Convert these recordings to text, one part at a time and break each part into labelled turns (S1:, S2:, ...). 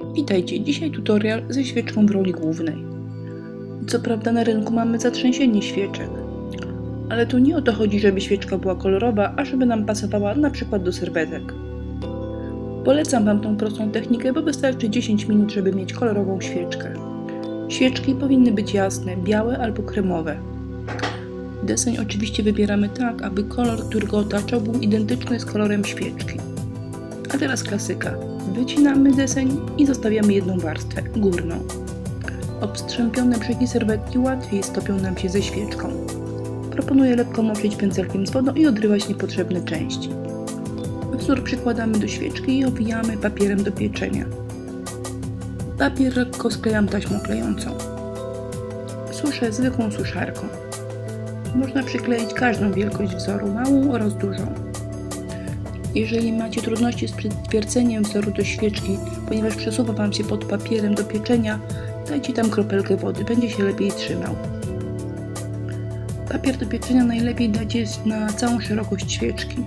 S1: Witajcie, dzisiaj tutorial ze świeczką w roli głównej. Co prawda na rynku mamy zatrzęsienie świeczek, ale tu nie o to chodzi, żeby świeczka była kolorowa, a żeby nam pasowała na przykład do serwetek. Polecam Wam tą prostą technikę, bo wystarczy 10 minut, żeby mieć kolorową świeczkę. Świeczki powinny być jasne, białe albo kremowe. Deseń oczywiście wybieramy tak, aby kolor, który go otaczał, był identyczny z kolorem świeczki. A teraz klasyka. Wycinamy deseń i zostawiamy jedną warstwę, górną. Obstrzępione brzegi serwetki łatwiej stopią nam się ze świeczką. Proponuję lekko moczyć pędzelkiem z wodą i odrywać niepotrzebne części. Wzór przykładamy do świeczki i owijamy papierem do pieczenia. Papier lekko sklejam taśmą klejącą. Suszę zwykłą suszarką. Można przykleić każdą wielkość wzoru, małą oraz dużą. Jeżeli macie trudności z przytwierdzeniem wzoru do świeczki, ponieważ przesuwa Wam się pod papierem do pieczenia, dajcie tam kropelkę wody, będzie się lepiej trzymał. Papier do pieczenia najlepiej dać na całą szerokość świeczki.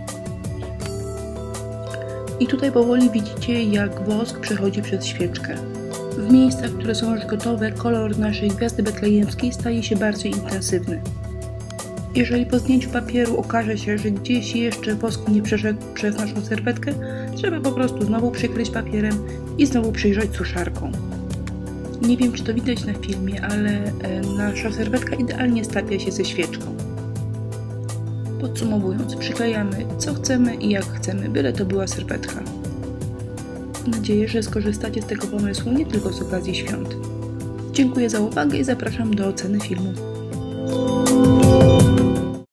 S1: I tutaj powoli widzicie, jak wosk przechodzi przez świeczkę. W miejscach, które są już gotowe, kolor naszej gwiazdy betlejemskiej staje się bardziej intensywny. Jeżeli po zdjęciu papieru okaże się, że gdzieś jeszcze wosk nie przeszedł przez naszą serwetkę, trzeba po prostu znowu przykryć papierem i znowu przyjrzeć suszarką. Nie wiem, czy to widać na filmie, ale nasza serwetka idealnie stapia się ze świeczką. Podsumowując, przyklejamy co chcemy i jak chcemy, byle to była serwetka. Mam nadzieję, że skorzystacie z tego pomysłu nie tylko z okazji świąt. Dziękuję za uwagę i zapraszam do oceny filmu.